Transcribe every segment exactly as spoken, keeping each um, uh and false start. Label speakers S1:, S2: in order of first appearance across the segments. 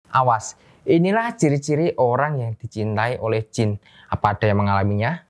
S1: Awas, inilah ciri-ciri orang yang dicintai oleh jin. Apa ada yang mengalaminya?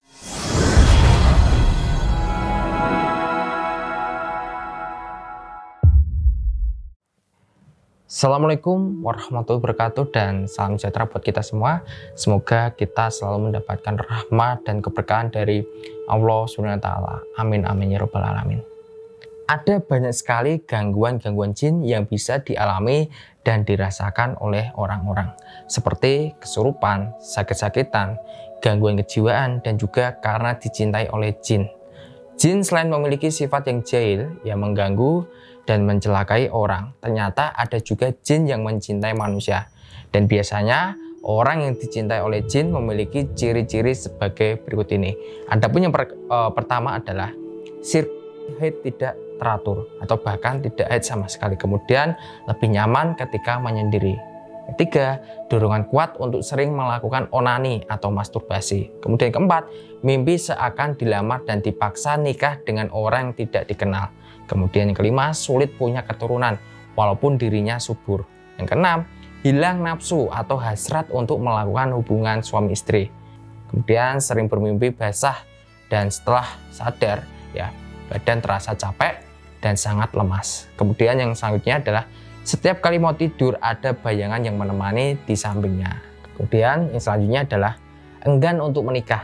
S1: Assalamualaikum warahmatullahi wabarakatuh dan salam sejahtera buat kita semua. Semoga kita selalu mendapatkan rahmat dan keberkahan dari Allah subhanahu wa taala. Amin amin ya rabbal alamin. Ada banyak sekali gangguan-gangguan jin yang bisa dialami dan dirasakan oleh orang-orang, seperti kesurupan, sakit-sakitan, gangguan kejiwaan, dan juga karena dicintai oleh jin. Jin selain memiliki sifat yang jahil, yang mengganggu dan mencelakai orang, ternyata ada juga jin yang mencintai manusia. Dan biasanya orang yang dicintai oleh jin memiliki ciri-ciri sebagai berikut ini. Adapun yang per, uh, pertama adalah siklus haid tidak teratur atau bahkan tidak haid sama sekali. Kemudian lebih nyaman ketika menyendiri. Ketiga, dorongan kuat untuk sering melakukan onani atau masturbasi. Kemudian keempat, mimpi seakan dilamar dan dipaksa nikah dengan orang yang tidak dikenal. Kemudian yang kelima, sulit punya keturunan walaupun dirinya subur. Yang keenam, hilang nafsu atau hasrat untuk melakukan hubungan suami istri. Kemudian sering bermimpi basah dan setelah sadar ya badan terasa capek dan sangat lemas. Kemudian yang selanjutnya adalah setiap kali mau tidur ada bayangan yang menemani di sampingnya. Kemudian yang selanjutnya adalah enggan untuk menikah.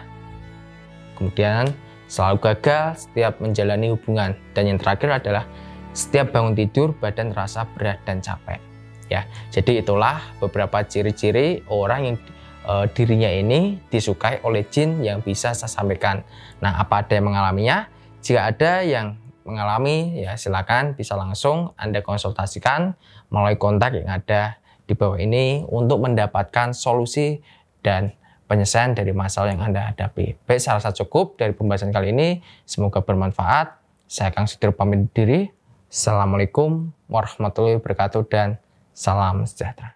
S1: Kemudian selalu gagal setiap menjalani hubungan. Dan yang terakhir adalah setiap bangun tidur badan terasa berat dan capek. Ya, jadi itulah beberapa ciri-ciri orang yang e, dirinya ini disukai oleh jin yang bisa saya sampaikan. Nah, apa ada yang mengalaminya? Jika ada yang mengalami, ya silakan bisa langsung Anda konsultasikan melalui kontak yang ada di bawah ini untuk mendapatkan solusi dan penyelesaian dari masalah yang Anda hadapi. Baik, saya rasa cukup dari pembahasan kali ini. Semoga bermanfaat. Saya Kang Sudir pamit diri. Assalamualaikum warahmatullahi wabarakatuh dan salam sejahtera.